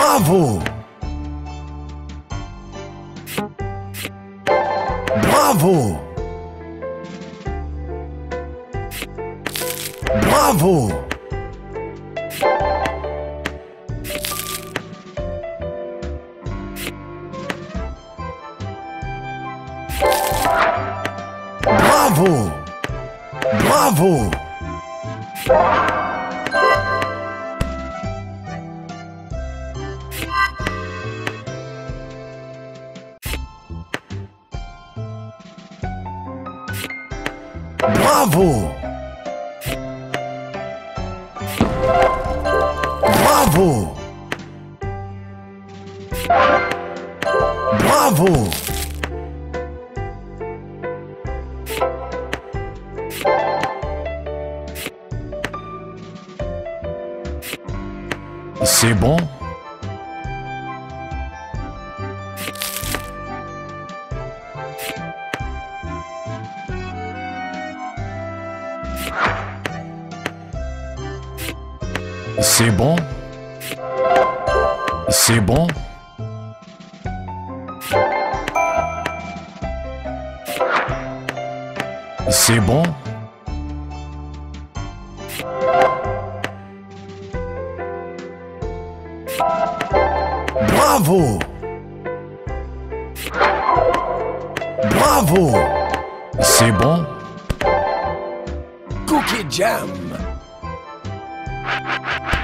Bravo! Bravo! Bravo! Bravo! Bravo! Bravo! Bravo! Bravo! C'est bon? C'est bon? C'est bon? C'est bon? Bravo! Bravo! C'est bon? Cookie Jam.